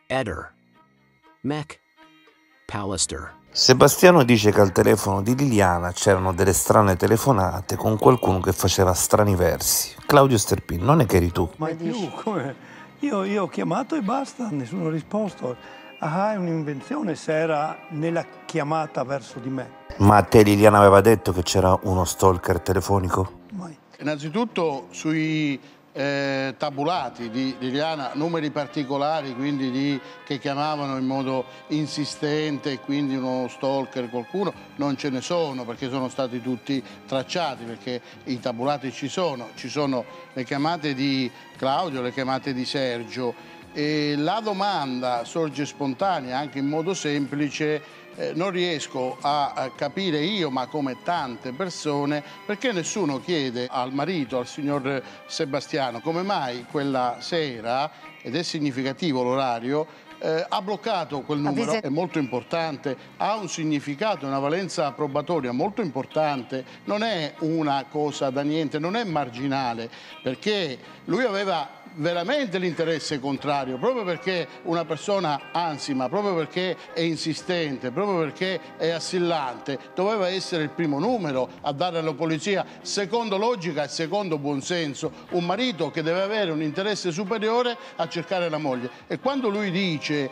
Eder, Mac, Pallister. Sebastiano dice che al telefono di Liliana c'erano delle strane telefonate con qualcuno che faceva strani versi. Claudio Sterpin, non è che eri tu? Mai più, come? Io ho chiamato e basta, nessuno ha risposto. Ah, è un'invenzione se era nella chiamata verso di me. Ma a te Liliana aveva detto che c'era uno stalker telefonico? Mai. Innanzitutto sui tabulati di Liliana, numeri particolari, quindi che chiamavano in modo insistente, quindi uno stalker, qualcuno, non ce ne sono, perché sono stati tutti tracciati, perché i tabulati ci sono le chiamate di Claudio, le chiamate di Sergio, e la domanda sorge spontanea, anche in modo semplice. Non riesco a capire io, ma come tante persone, perché nessuno chiede al marito, al signor Sebastiano, come mai quella sera, ed è significativo l'orario, ha bloccato quel numero, è molto importante, ha un significato, una valenza probatoria molto importante, non è una cosa da niente, non è marginale, perché lui aveva veramente l'interesse contrario, proprio perché una persona ansima, proprio perché è insistente, proprio perché è assillante, doveva essere il primo numero a dare alla polizia, secondo logica e secondo buonsenso, un marito che deve avere un interesse superiore a cercare la moglie. E quando lui dice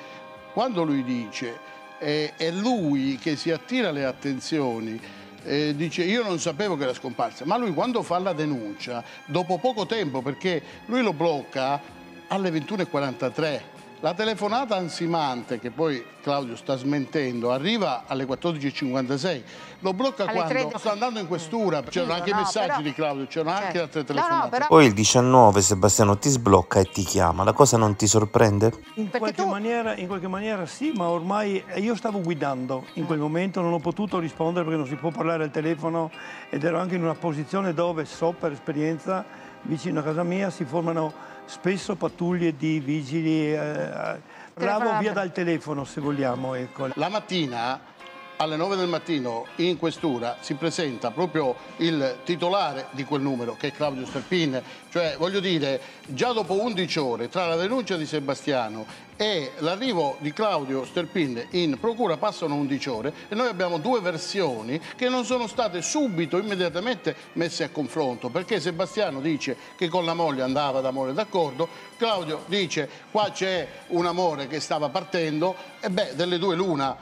è lui che si attira le attenzioni, dice io non sapevo che era scomparsa, ma lui quando fa la denuncia, dopo poco tempo, perché lui lo blocca alle 21:43, la telefonata ansimante, che poi Claudio sta smentendo, arriva alle 14:56, lo blocca quando sta andando in questura, c'erano anche i messaggi di Claudio, c'erano anche altre telefonate. Poi il 19 Sebastiano ti sblocca e ti chiama, la cosa non ti sorprende? In qualche maniera sì, ma ormai io stavo guidando in quel momento, non ho potuto rispondere perché non si può parlare al telefono ed ero anche in una posizione dove so per esperienza, vicino a casa mia si formano spesso pattuglie di vigili, bravo via dal telefono se vogliamo. Ecco. La mattina alle 9 del mattino in questura si presenta proprio il titolare di quel numero, che è Claudio Sterpin, cioè voglio dire, già dopo 11 ore tra la denuncia di Sebastiano e l'arrivo di Claudio Sterpin in procura passano 11 ore e noi abbiamo due versioni che non sono state subito, immediatamente messe a confronto, perché Sebastiano dice che con la moglie andava d'amore d'accordo, Claudio dice qua c'è un amore che stava partendo e beh, delle due l'una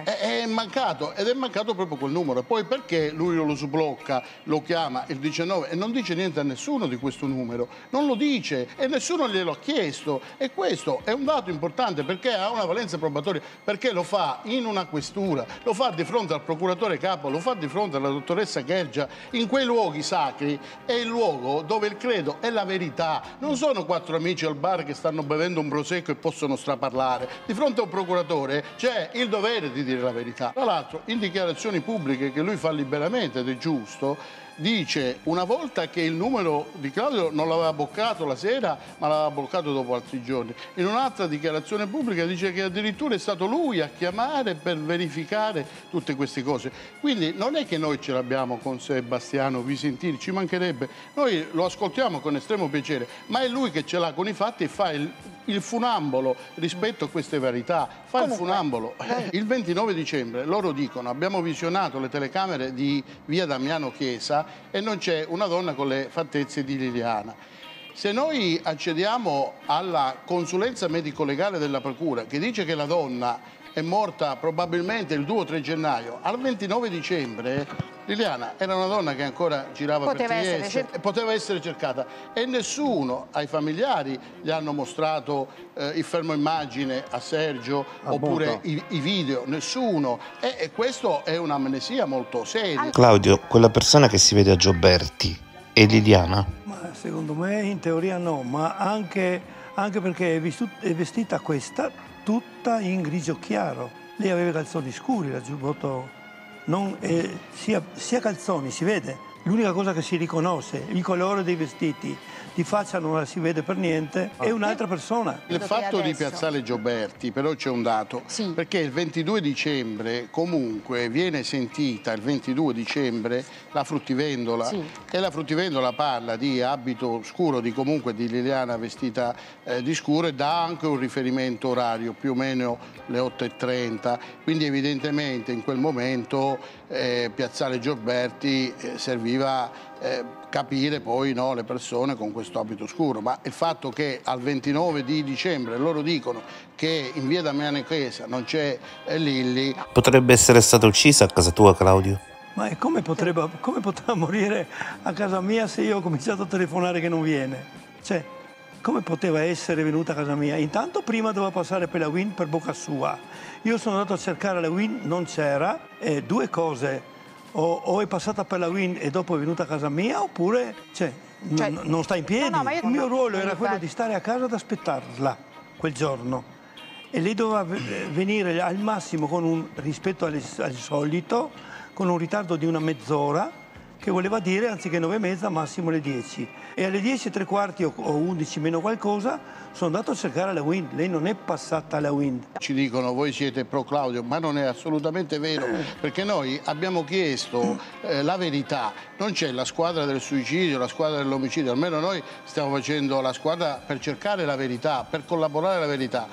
è mancato, ed è mancato proprio quel numero. E poi perché lui lo sblocca, lo chiama il 19 e non dice niente a nessuno di questo numero, non lo dice e nessuno glielo ha chiesto, e questo è un dato importante perché ha una valenza probatoria, perché lo fa in una questura, lo fa di fronte al procuratore capo, lo fa di fronte alla dottoressa Kergia, in quei luoghi sacri, è il luogo dove il credo è la verità, non sono quattro amici al bar che stanno bevendo un prosecco e possono straparlare, di fronte a un procuratore c'è il dovere di dire la verità. Tra l'altro in dichiarazioni pubbliche che lui fa liberamente ed è giusto, dice una volta che il numero di Claudio non l'aveva bloccato la sera ma l'aveva bloccato dopo altri giorni, in un'altra dichiarazione pubblica dice che addirittura è stato lui a chiamare per verificare tutte queste cose. Quindi non è che noi ce l'abbiamo con Sebastiano Visentini, ci mancherebbe, noi lo ascoltiamo con estremo piacere, ma è lui che ce l'ha con i fatti e fa il funambolo rispetto a queste verità, fa il funambolo. Il 29 dicembre loro dicono abbiamo visionato le telecamere di via Damiano Chiesa e non c'è una donna con le fattezze di Liliana. Se noi accediamo alla consulenza medico-legale della procura che dice che la donna è morta probabilmente il 2 o 3 gennaio, al 29 dicembre Liliana era una donna che ancora girava per Trieste e poteva essere cercata e nessuno ai familiari gli hanno mostrato il fermo immagine a Sergio oppure i video, nessuno, e questo è un'amnesia molto seria. Claudio, quella persona che si vede a Gioberti è Liliana? Ma secondo me in teoria no, ma anche perché è vestita questa tutta in grigio chiaro. Lei aveva i calzoni scuri, la giubbotto non, sia calzoni, si vede. L'unica cosa che si riconosce, il colore dei vestiti, di faccia non la si vede per niente, è un'altra persona. Il fatto di Piazzale Gioberti però c'è un dato, perché il 22 dicembre comunque viene sentita il 22 dicembre la fruttivendola e la fruttivendola parla di abito scuro, comunque di Liliana vestita di scuro, e dà anche un riferimento orario, più o meno le 8:30, quindi evidentemente in quel momento Piazzale Gioberti serviva capire poi le persone con questo abito scuro, ma il fatto che al 29 di dicembre loro dicono che in via Damiano Chiesa non c'è Lilli. Potrebbe essere stata uccisa a casa tua, Claudio? Ma come poteva morire a casa mia se io ho cominciato a telefonare che non viene? Cioè, come poteva essere venuta a casa mia? Intanto prima doveva passare per la Wind per bocca sua. Io sono andato a cercare la Wind, non c'era. Due cose. O è passata per la Wind e dopo è venuta a casa mia, oppure non sta in piedi. Il mio ruolo era quello di stare a casa ad aspettarla quel giorno. E lei doveva venire al massimo rispetto al solito, con un ritardo di una mezz'ora, che voleva dire anziché 9:30 massimo le 10. E alle 10:15 o 11 meno qualcosa sono andato a cercare la Wind. Lei non è passata alla Wind. Ci dicono voi siete pro Claudio, ma non è assolutamente vero, perché noi abbiamo chiesto la verità. Non c'è la squadra del suicidio, la squadra dell'omicidio, almeno noi stiamo facendo la squadra per cercare la verità, per collaborare alla verità.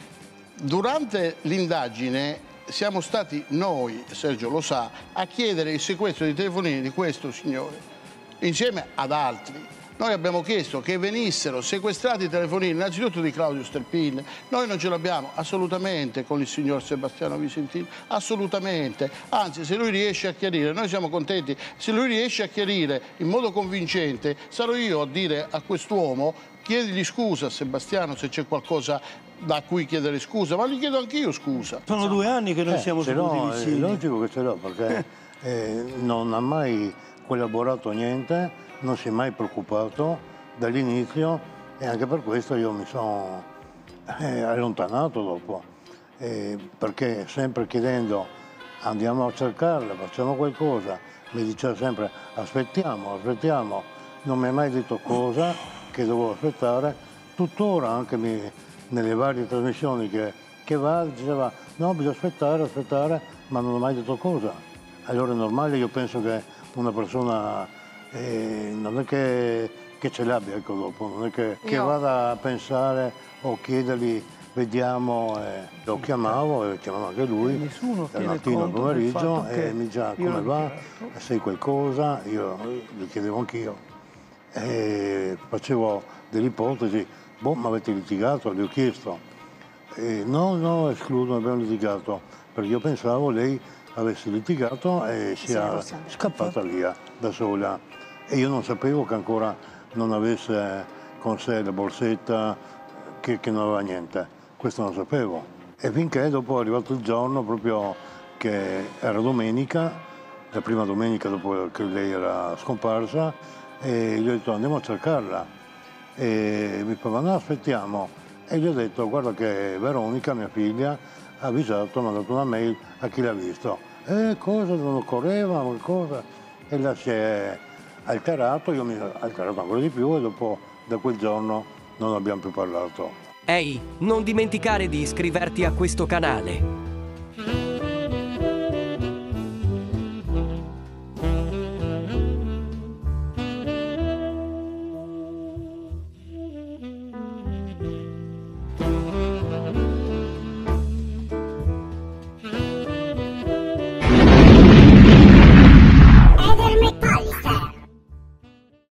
Durante l'indagine siamo stati noi, Sergio lo sa, a chiedere il sequestro di telefonini di questo signore, insieme ad altri. Noi abbiamo chiesto che venissero sequestrati i telefonini, innanzitutto di Claudio Sterpin. Noi non ce l'abbiamo assolutamente con il signor Sebastiano Visentini, assolutamente. Anzi, se lui riesce a chiarire, noi siamo contenti. Se lui riesce a chiarire in modo convincente, sarò io a dire a quest'uomo: chiedigli scusa a Sebastiano se c'è qualcosa da cui chiedere scusa, ma gli chiedo anch'io scusa. Sono 2 anni che noi siamo seduti vicini. È logico che ce l'ho, perché non ha mai collaborato niente, non si è mai preoccupato dall'inizio, e anche per questo io mi sono allontanato dopo, perché sempre chiedendo andiamo a cercarla, facciamo qualcosa, mi diceva sempre aspettiamo, non mi ha mai detto cosa che dovevo aspettare. Tuttora anche nelle varie trasmissioni che va diceva no, bisogna aspettare, ma non ho mai detto cosa. Allora è normale, io penso che una persona non è che ce l'abbia, ecco, dopo, non è che vada a pensare o chiedergli vediamo, lo chiamavo e chiamava anche lui al mattino, al pomeriggio, e mi diceva come va, sai qualcosa, io gli chiedevo anch'io, e facevo delle ipotesi. Ma avete litigato? Le ho chiesto. No, escludo, abbiamo litigato, perché io pensavo lei avesse litigato e sia scappata via da sola. E io non sapevo che ancora non avesse con sé la borsetta, che non aveva niente. Questo non sapevo. E finché dopo è arrivato il giorno proprio che era domenica, la prima domenica dopo che lei era scomparsa, e gli ho detto andiamo a cercarla. E mi fa no, aspettiamo, e gli ho detto guarda che Veronica, mia figlia, ha avvisato, mi ha dato una mail a chi l'ha visto. Cosa, non occorreva qualcosa? E là si è alterato, io mi sono alterato ancora di più, e dopo da quel giorno non abbiamo più parlato. Ehi, non dimenticare di iscriverti a questo canale.